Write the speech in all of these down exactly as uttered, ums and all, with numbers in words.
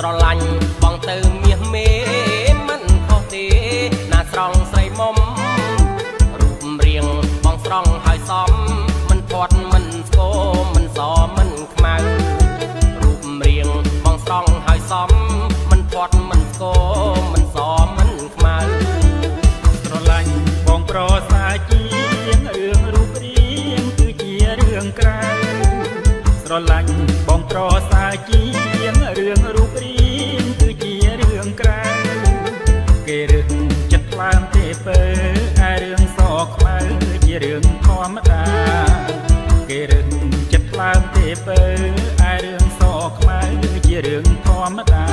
ស្រឡាញ់បងទៅមាសមេមិនខុសទេណាស្រង់ស្រីមុំរូបរាងបងស្រង់ហើយសមមិនធាត់មិនស្គមមិនសមិនខ្មៅរូបរាងបងស្រង់ហើយសមមិនធាត់មិនស្គមមិនសមិនខ្មៅស្រឡាញ់បងប្រសាជាងរឿងរូបរាងគឺជារឿងក្រៅស្រឡាញ់បងប្រសាជាងរឿងរូបរាងគឺជារឿងក្រៅគេរឹងចិត្តខ្លាំងទេពើឯរឿងសខ្មៅជារឿងធម្មតាគេរឹងចិត្តខ្លាំងទេពើឯរឿងសខ្មៅជារឿងធម្មតា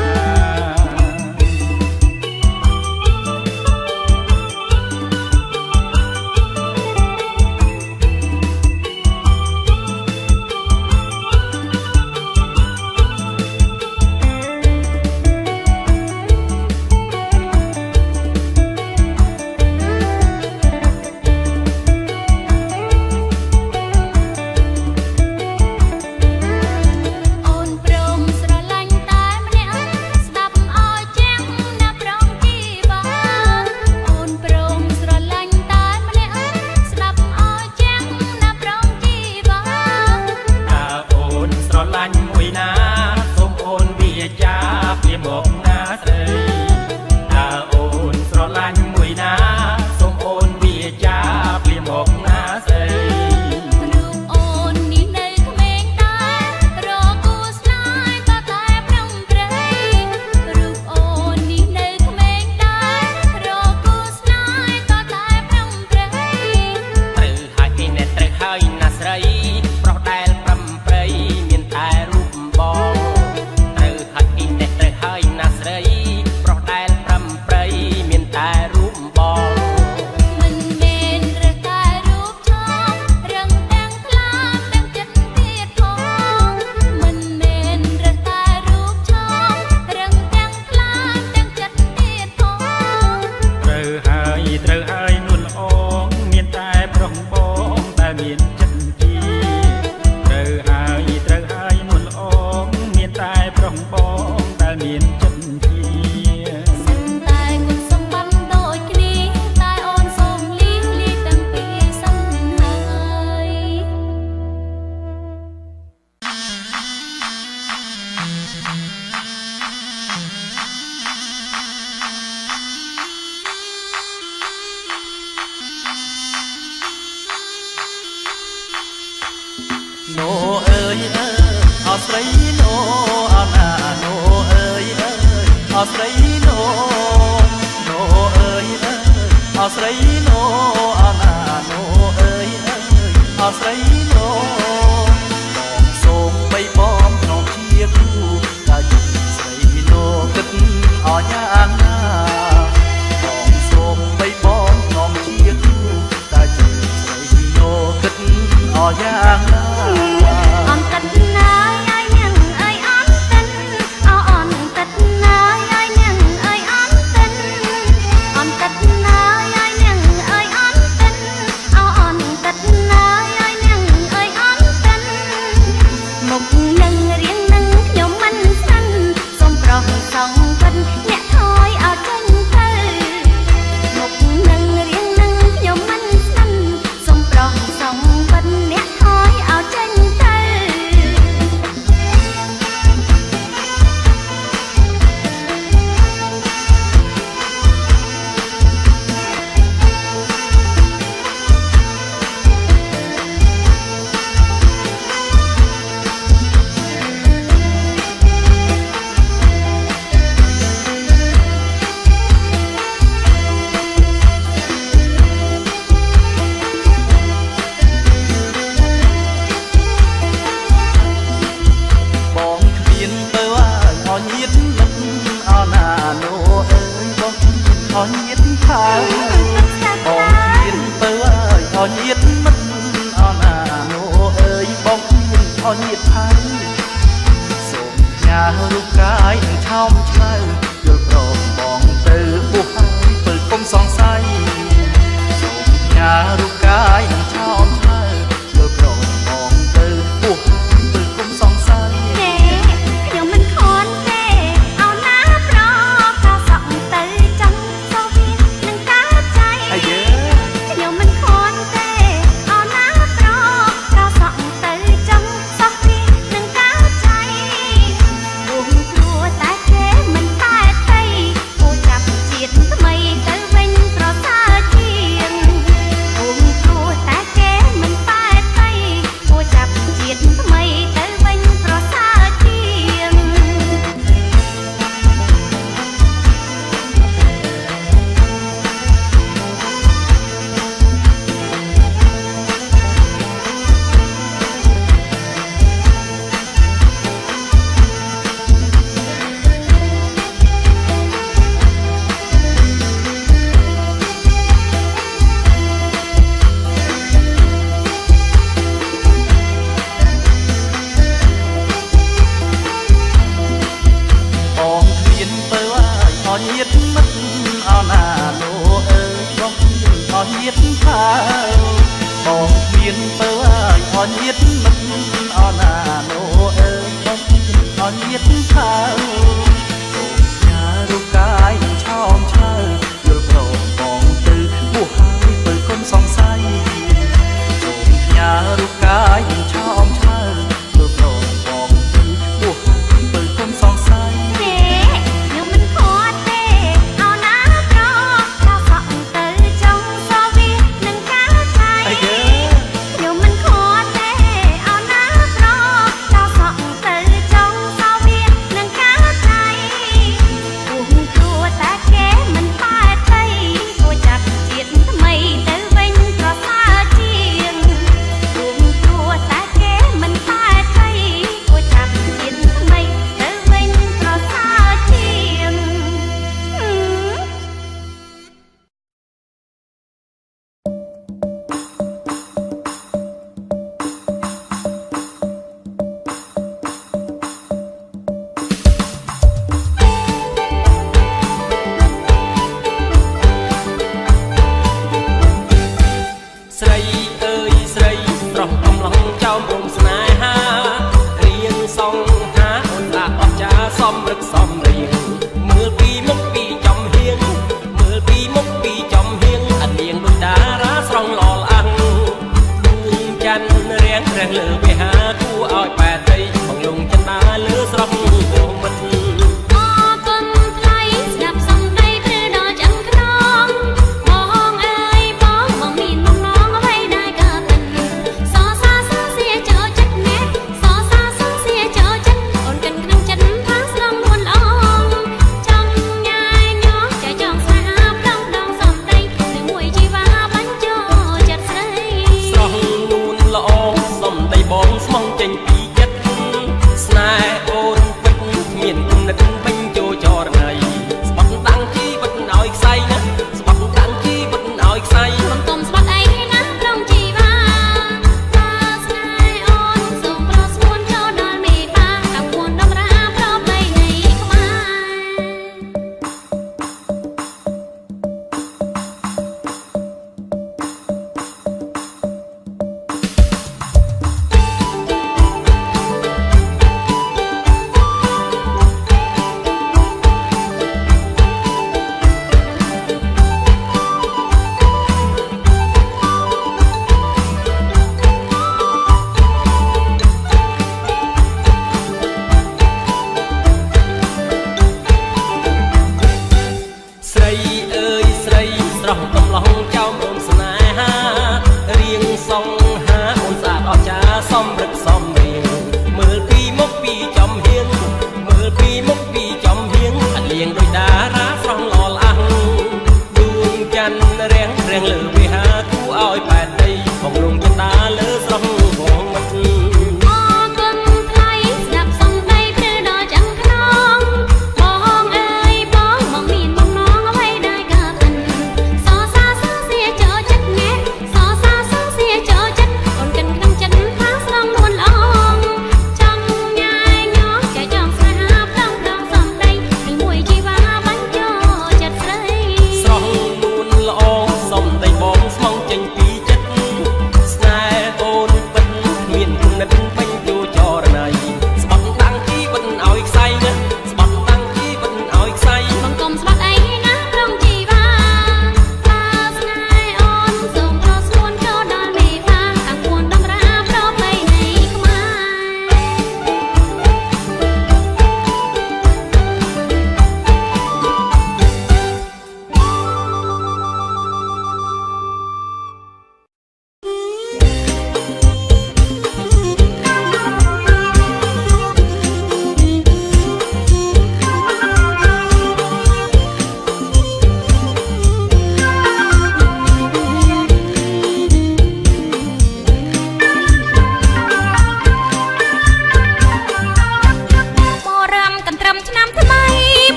nhiệt mất ao nà lô ơi bóng ao nhiệt thao bóng miền bờ ai ao nhiệt mất ao nà lô ơi bóng ao nhiệt thao nhà ru cái chom chơi yêu cầu bóng từ buộc hai bờ con sông say nhà ru cái chom chơi yêu cầu bóng từ buộc hai bờ con sông say เ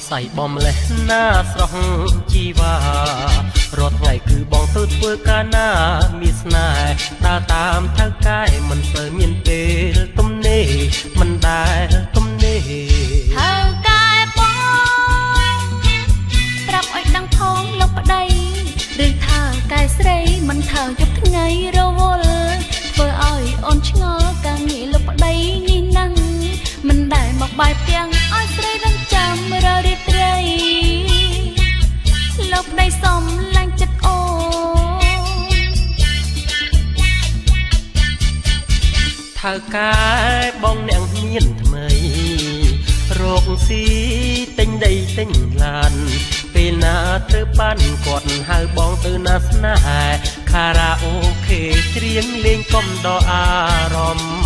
ស័យបំលេះណាស្រស់ជីវ៉ារាល់ថ្ងៃគឺបងទៅធ្វើការណាមានស្នេហ៍ដើរតាមថៅកែមិនសូវមានពេលទំនេរមិនដែលទំនេរថៅកែបងប្រាប់ឲ្យដឹងផងលោកប្តីឬថៅកែស្រីមិនថៅយប់ថ្ងៃរវល់ធ្វើឲ្យអូនឆ្ងល់ការងារលោកប្តីនេះណាំងមិនដែលមកបាយផ្ទាំងឲ្យស្រីដឹងចាំររីត្រីលោកប្តីសំឡាញ់ចិត្តអូថៅកែបងអ្នកមានថ្មីរកស៊ីទិញដីទិញឡានពេលណាទៅបានគាត់ហៅបងទៅណាស្នេហ៍ខារ៉ាអូខេច្រៀងលេងកំដរអារម្មណ៍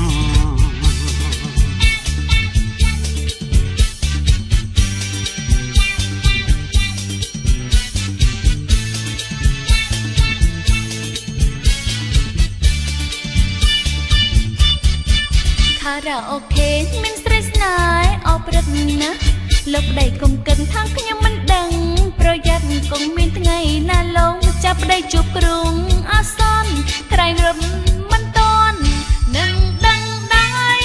ខារ៉ាអូខេមានស្រីស្នេហ៍អបព្រឹកណាលោកប្តីកុំកិនថាខ្ញុំមិនដឹងប្រយ័ត្នគង់មានថ្ងៃណាលោកចាប់ប្តីជួបគ្រងអាសន្នក្រែងរត់មិនតន់នឹងដឹងដែរ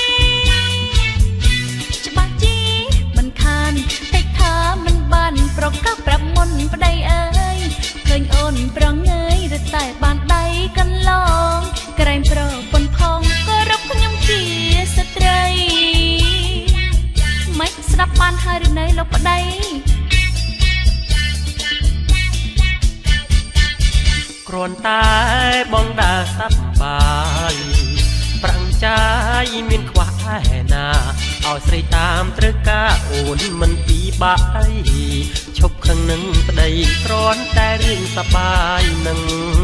ច្បាស់ជីមិនខានតិចថាមិនបានប្រកាសប្រាប់មុនប្តីអើយឃើញអូនប្រងើយឬតែបានដៃកន្លងក្រែងប្រពន្ធផងក៏រកខ្ញុំជាស្ត្រីមិនស្ដាប់បានហើយឬនៅលោកប្តីគ្រាន់តែបងដើរសប្បាយប្រាំងចាយមានខ្វះឯណាឲ្យស្រីតាមត្រូវការអូនមិនពីបាយឈប់ខឹងនឹងប្តីគ្រាន់តែរឿងសប្បាយនឹង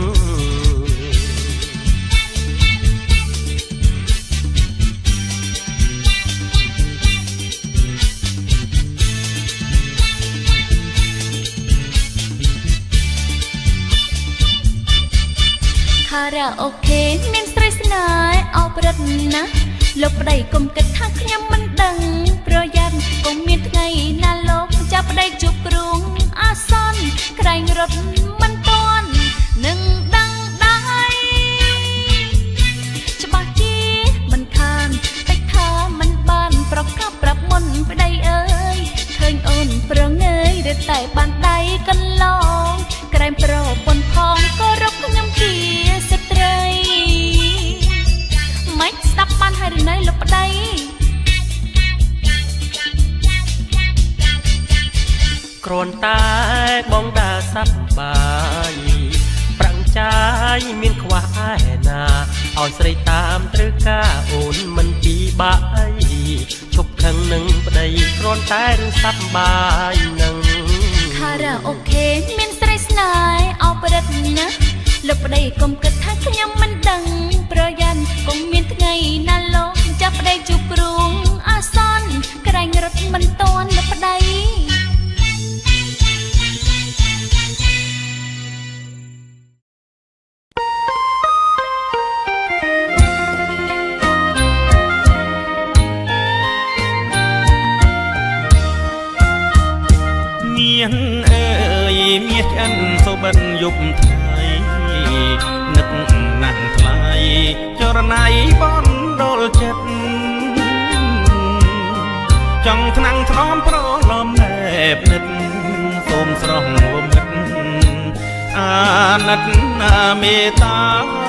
ខារ៉ាអូខេមានស្រីស្នេហ៍អបព្រឹកណាលោកប្តីកុំគិតថាខ្ញុំមិនដឹងប្រយ័ត្នគង់មានថ្ងៃណាលោកចាប់ប្តីជួបគ្រងអាសន្នក្រែងរត់មិនតន់នឹងដឹងដែរច្បាស់ជាមិនខានតិចថាមិនបានប្រកាសប្រាប់មុនប្តីអើយឃើញអូនប្រងើយឬតែបានដៃកន្លងក្រែងប្រពន្ធផងក៏រកខ្ញុំជាស្ត្រីមិនស្ដាប់បានហើយឬនៅលោកប្តីគ្រាន់តែបងដើរសប្បាយប្រាំងចាយមានខ្វះឯណាឲ្យស្រីតាមត្រូវការអូនមិនពីបាយឈប់ខឹងនឹងប្តីគ្រាន់តែរឿងសប្បាយនឹងខារ៉ាអូខេមានស្រីស្នេហ៍អបព្រឹកណាលោកប្តីកុំគិតថាខ្ញុំមិនដឹងប្រយ័ត្នគង់មានថ្ងៃណាលោកចាប់ប្តីជួបគ្រងអាសន្នក្រែងរត់មិនតន់លោកប្តីនាងអើយមាសឆ្អិនសូបិនយប់ថ្ងៃនឹកណាស់ថ្លៃចរណៃបនដលចិត្តចង់ថ្នាំងថ្នមប្រឡំណែបនិតសូមស្រស់វមិតអាណិតណាមេតា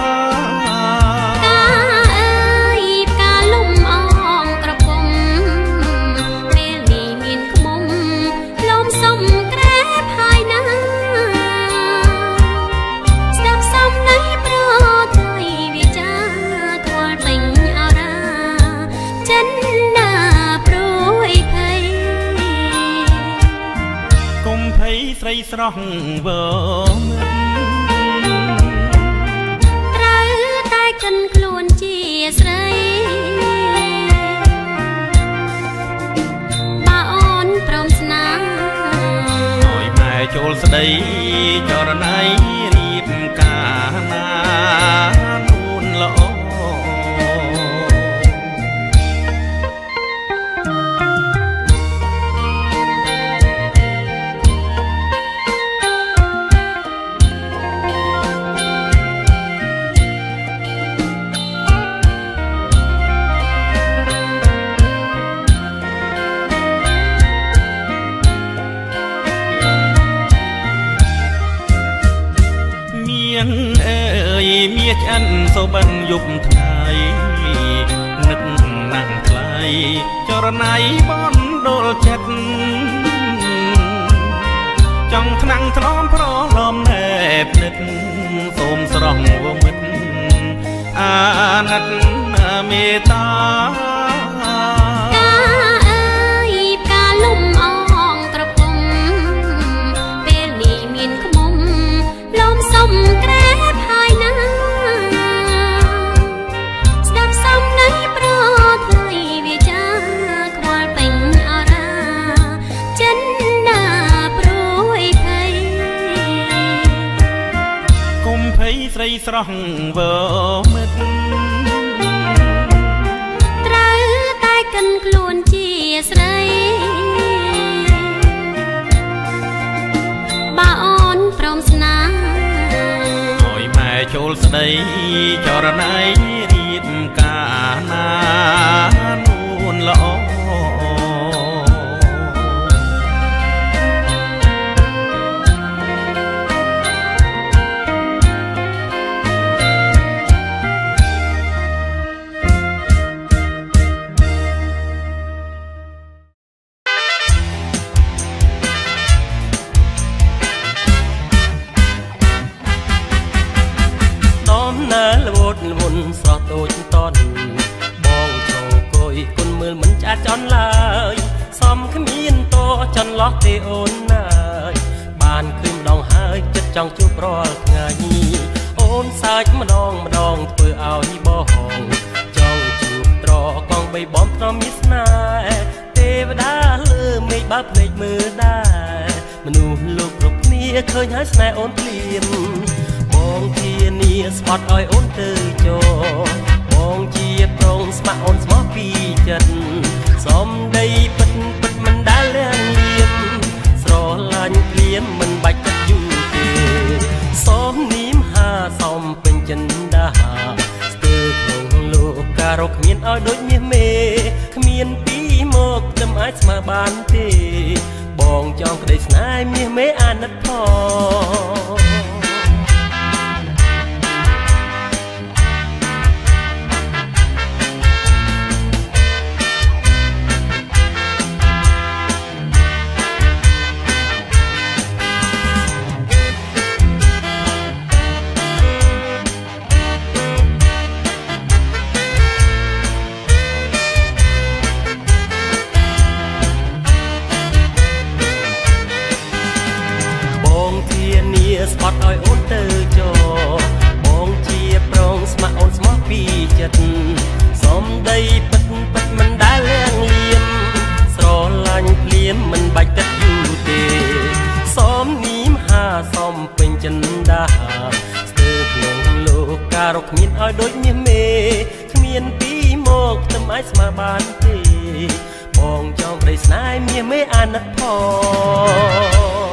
ស្រីស្រស់វើត្រូវតែកិនខ្លួនជាស្រីបើអូនព្រមស្នេហ៍ឲ្យម៉ែចូលស្ដីចរណៃរៀបការណានួនល្អយមាឆ្អិនសូបិនយប់ថ្ងៃនឹកណាំងថ្លៃចរណៃបនដុលចិត្តចង់ថ្នាំងថ្នមប្រឡំណែបនិតសូមស្រស់វងមិត្តអាណិតមេត្តាកាអើយផ្កាលំអងក្រពុំពេលនេះមានខ្មុំលំសុំក្រែបហើយណាស្ដាប់សំណៃប្រថ្លៃវាចាខ្វល់ពេញអរាចិនណាព្រួយភ័យកុំភ័យស្រីស្រស់វើមិត្តត្រូវតែកិនខ្លួនជាស្រីបើអូនព្រមស្នេហ៍ឲ្យម៉ែចូលស្ដីចរណៃរៀបការណានួនល្អស្រស់ដូចតនបងឈោកុយគុនមើលមិនចាត់ចន់ឡើយសំគ្មានតចន្លោះទេអូនណាយបានឃើញម្ដងហើយចិត្តចង់ជួបរាល់ថ្ងៃអូនសើចម្ដងម្ដងធ្វើឲ្យបងចង់ជួបត្រកងបីបំត្រមានស្នេហ៍ទេវតាលើមេឃបើភ្នែកមើលដែរមនុស្សលោកគ្រប់គ្នាឃើញហើយស្នេហ៍អូនភ្លាមបងធានាស្បត់ឲ្យអូនទៅចោបងជាប្រងស្ម័គ្រអូនស្មោះពីចិត្តសំដីពិតពិតមិនដែលលះលៀមស្រឡាញ់ភ្លាមមិនបាច់គិតយូរទេសូមនាមហាសំពេញចិនដាស្ទើរក្នុងលោកការគ្មានឲ្យដូចមាសមេគ្មានពីមកខ្ញុំអាចស្មើបានទេបងចង់ក្តីស្នេហ៍មាសមេអាណិតផងស្បត់ឲ្យអូនទៅចោបងជាប្រងស្ម័គ្រអូនស្មោះពីចិត្តសំដីពិតពិតមិនដែលលះលៀមស្រឡាញ់ភ្លាមមិនបាច់គិតយូរទេសូមនាមហាសំពេញចិនដាស្ទើរក្នុងលោកការគ្មានឲ្យដូចមាសមេគ្មានពីមកខ្ញុំអាចស្មើបានទេបងចង់ក្តីស្នេហ៍មាសមេអាណិតផង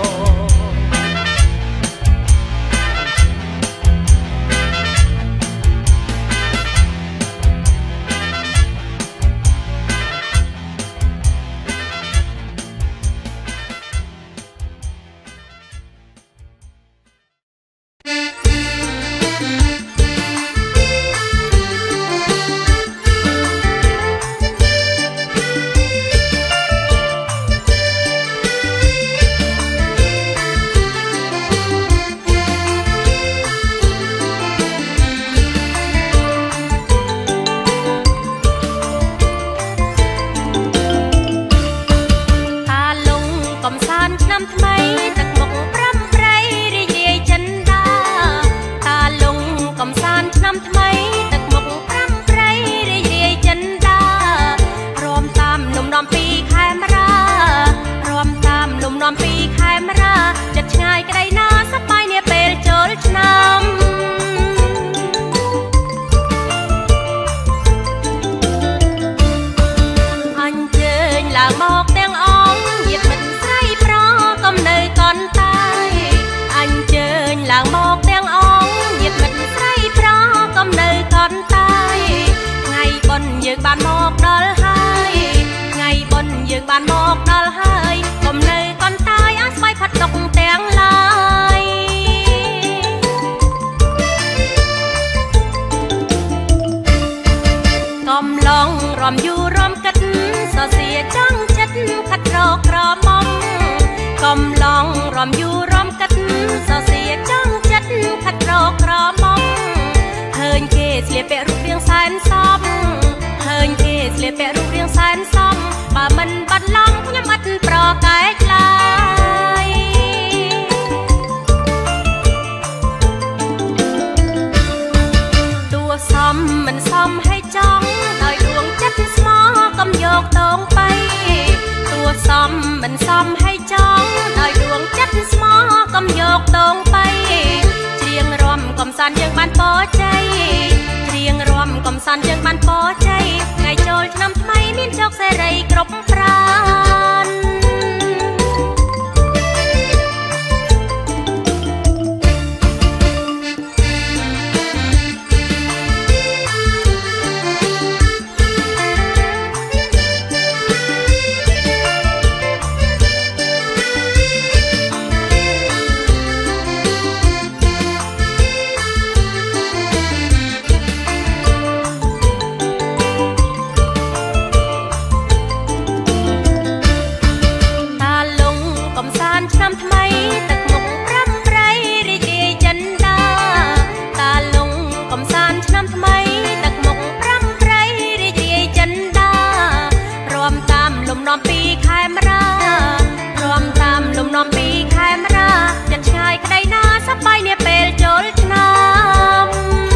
បានមកដល់ហើយថ្ងៃបុណ្យយើងបានមកដល់ហើយកុំនៅកន្តាយអាស្បៃផាត់ដុកទាំងឡាយរំយូររំកិតសរសៀចង់ចិត្តខាត់រកក្រមុំកំឡងរំយូររំកិតសរសៀចង់ចិត្តខាត់រកក្រមុំឃើញគេស្លៀកពាក់រូបរាងសែនសមឃើញគេស្លៀកពាក់រូបរាងសែនសមបើមិនបាត់ឡងខ្ញុំអត់ប្រកែកឡើយតួសមមិនសមឲ្យចង់ដោយដួងចិត្តស្មោះកុំយកតងបីតួសមមិនសមឲ្យចង់ដោយដួងចិត្តស្មោះកុំយកតងបីច្រៀងរំកំសាន្តយើងបានពរជ័យច្រៀងរំកំសាន្តយើងបានពរជ័យថ្ងៃចូលឆ្នាំថ្មីមានជោគសេរីគ្រប់ប្រាណឆ្នាំថ្មីទឹកមុខប្រាំប្រៃរីករាយចិនដាតាលងកំសាន្តឆ្នាំថ្មីទឹកមុខប្រាំប្រៃរីករាយចិនដារំតាមលំនាំពីខេមរារំតាមលំនាំពីខេមរាចិត្តឆ្ងាយក្តីណាសប្បាយនាពេលចូលឆ្នាំ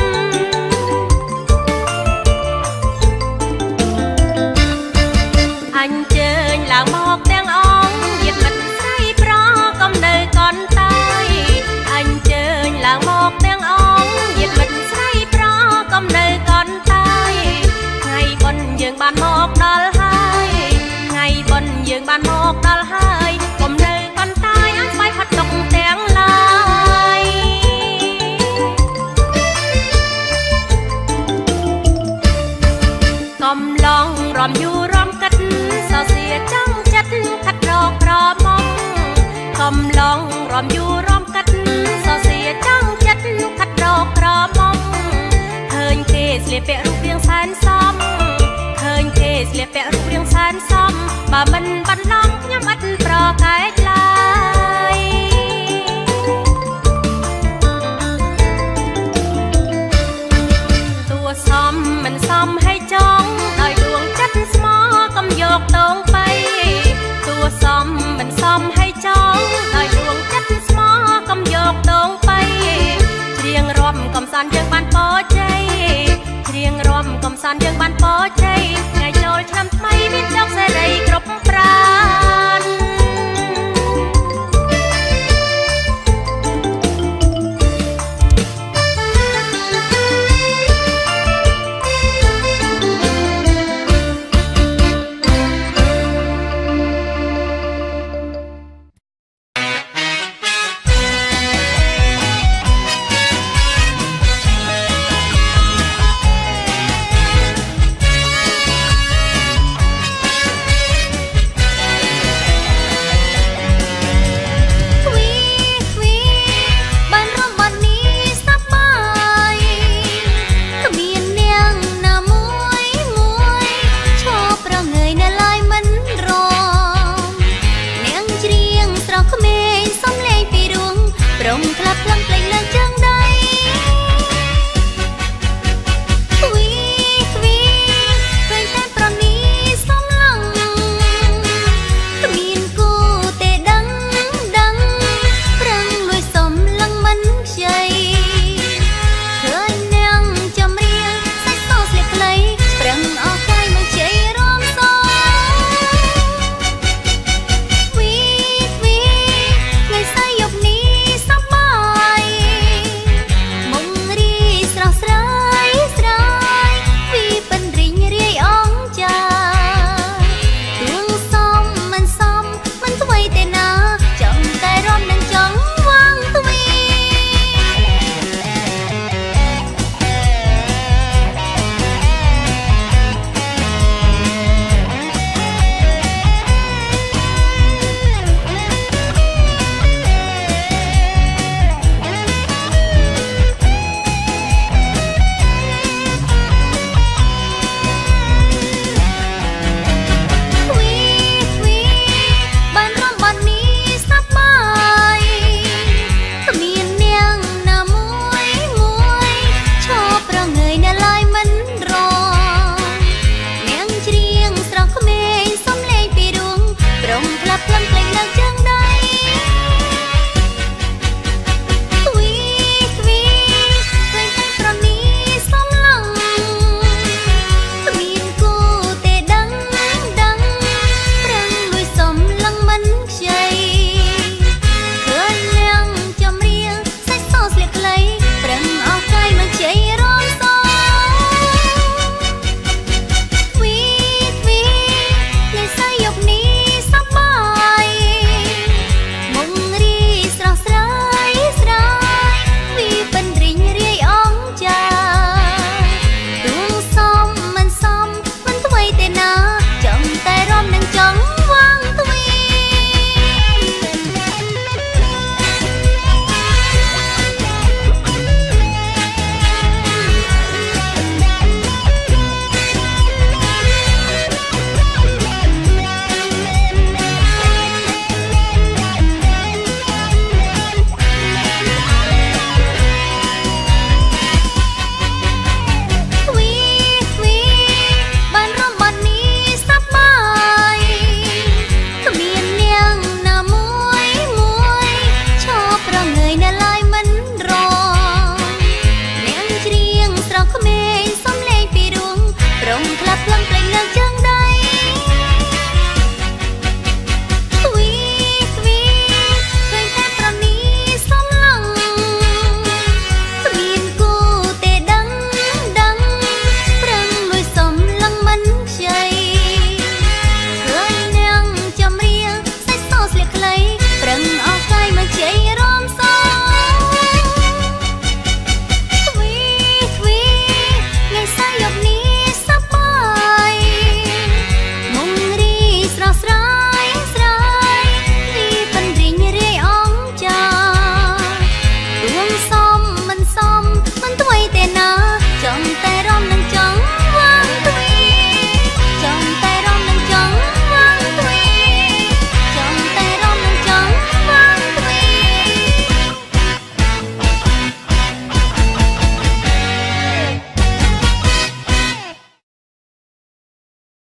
អញ្ជើញឡើងមកទាំងអង្គញាតិមិត្តកំនៅកនតាយអញ្ជើញឡើងមកទាំងអង្គញាតិមិត្តស្រីប្រកំនៅកនតាយថ្ងៃបុណ្យយើងបានមកដល់ហើយថ្ងៃបុណ្យយើងបានមកដល់ហើយកុំនៅកនតាយអាចស្វ័យផាត់ទុកទាំងឡាយកំឡងរំយូររំកិតសរសៀចង់ចិត្តខាត់រកក្រមុំកំឡងរំយូររំកិតសរសៀចង់ចិត្តខាត់រកក្រមុំឃើញគេស្លៀកពាក់រូបរាងសែនសមឃើញគេស្លៀកពាក់រូបរាងសែនសមបើមិនបាត់ឡងខ្ញុំអត់ប្រកែកឡើយតួសមមិនសមឲ្យចង់ដោយដួងចិត្តស្មោះកុំយកតងបីតួសមមិនសមឲ្យចង់ដោយដួងចិត្តស្មោះកុំយកតងបីច្រៀងរំកំសាន្តយើងបានពរជ័យច្រៀងរំកំសាន្តយើងបាន